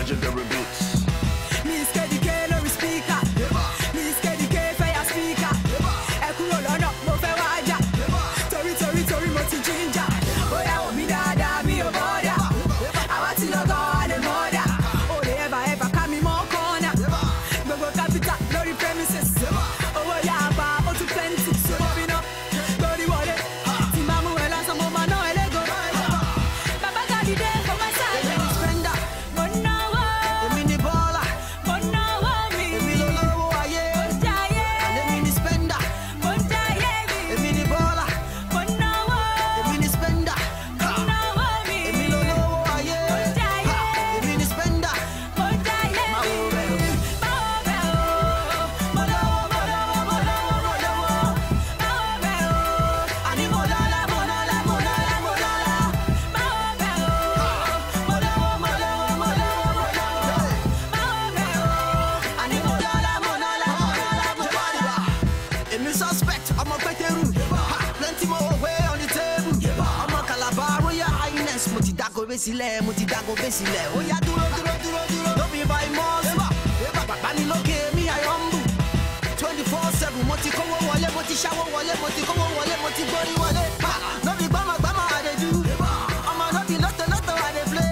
legendary beats. Me scared the K, no speaker. Me scared the K, fire speaker. Ekuro lọ́nà, mo fẹ́ wájà. Torí mo ti ginger. Oya wo mi dáadáa, mi ò bọ́dà. Àwa ti lọ gan, a lè mọ́dà. O lè ever ká mi mọ́ kọ́nà. Gbogbo capital lórí premises. Owó yá apá, ó tún plenty. Mo fi ná lórí wọlé. Tí máa mú ẹ lásán, mo máa ná ẹ lẹ́gọ̀. Bàbá Gàdí dé for my side. Èmi ni spender. Mo náwó. Èmi ni baller. Mo náwó mi. Èmi lolówó ayé. Mo jayé. Èmi ni spender. Mo jayé mi. Èmi ni baller. Mo náwó. Èmi ni spender. Mo náwó mi. Èmi lolówó ayé. Mo jayé. Èmi ni spender. Mo jayé mi. Máwo bẹ̀ o. Máwo bẹ̀ o. Mo lówó, mo lówó, mo lówó, mo lówó. Máwo bẹ̀ o. Àní mo lọ́lá, mo lọ́lá, mo lọ́lá, mo lọ́lá. Máwo bẹ̀ o. Mo lówó, mo lówó, mo lówó, mo lówó. Máwo bẹ̀ o. Àní mo lọ́lá, mo lọ́lá, mo lọ́lá, mo lọ́lá. Èmi suspect, ọmọ Pétérù. Plenty more way on the table. Ọmọ Calabar, Royal Highness. Mo ti dago besílẹ̀, mo ti dago besílẹ̀. Ó yá dúró. No be by force. Bàbá mi lókè, mi I humble. 24/7, mo ti kówó wọlé, mo ti ṣáwó wọlé, mo ti kówó wọlé, mo ti gbórí wọlé. No be gbọ́mọgbọ́mọ I dey do. Ọmọ no be lotto I dey play.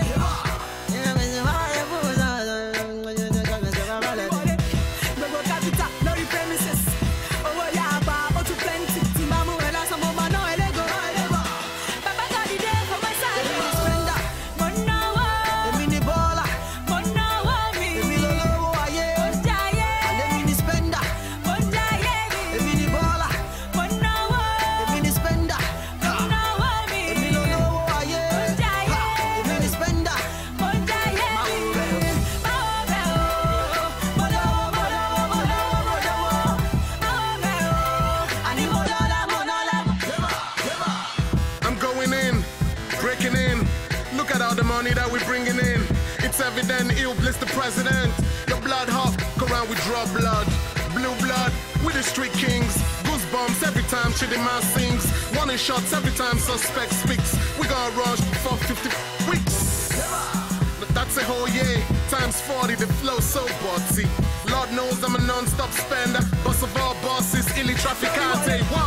Gbogbo capital lórí premises. Owó yá apá, ó tún plenty. Tí máa mú ẹ lásán, mo máa ná ẹ lẹ́gọ̀. Bàbá Gàdí dé for my side. Èmi ni spender. Mo náwó. Èmi ni baller. Mo náwó mi. Èmi lolówó ayé. Mo jayé. Èmi ni spender. Mo jayé mi. Èmi ni baller. Mo náwó. Èmi ni spender. Mo náwó mi. Èmi lolówó ayé. Mo jayé. Èmi ni spender. Mo jayé mi. Máwo bẹ̀ o. Máwo bẹ̀ o. Mo lówó, mo lówó, mo lówó, mo lówó. Máwo bẹ̀ o. Àní mo lọ́lá, mo lọ́lá. I'm going in, breaking in. Look at all the money that we're bringing in. It's evident he'll bless the president. Your blood hot, go around with draw blood. Blue blood, with the street kings. Goosebumps every time Chidinma sings. Warning shots every time suspect speaks. We gonna rush for 50 weeks. But that's a whole year, times 40, the flow so botsy. Lord knows I'm a non-stop spender. Boss of all bosses, illy trafficante.